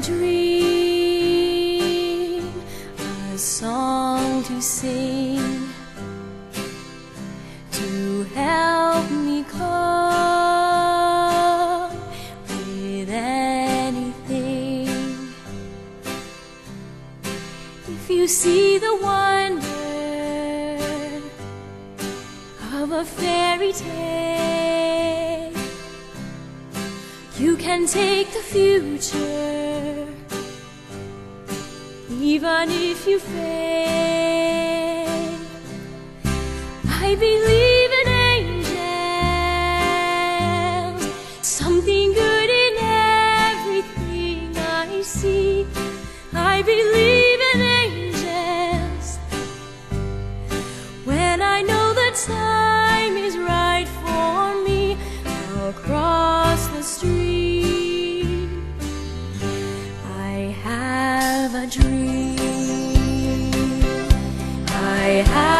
dream, a song to sing, to help me cope with anything. If you see the wonder of a fairy tale, you can take the future, even if you fail. I believe in angels, something good in everything I see. I believe in angels when I know the time is right for me. I'll cross the street. I have a dream. I have